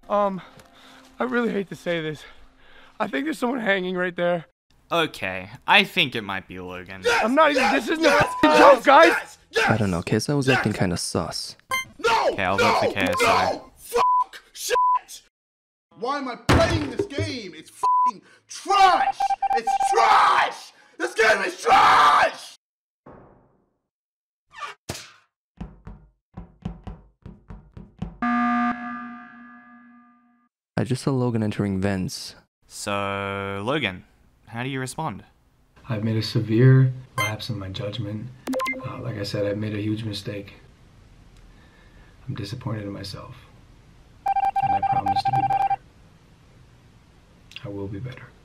I really hate to say this. I think there's someone hanging right there. Okay, I think it might be Logan. I'm not even. This isn't a joke, guys. I don't know. KSI was acting kind of sus. Okay, I'll vote for KSI. No! Fuck! Shit! Why am I playing this game? It's fucking trash! It's trash! This game is trash! I just saw Logan entering vents. So, Logan, how do you respond? I've made a severe lapse in my judgment. Like I said, I've made a huge mistake. I'm disappointed in myself. And I promise to be better. I will be better.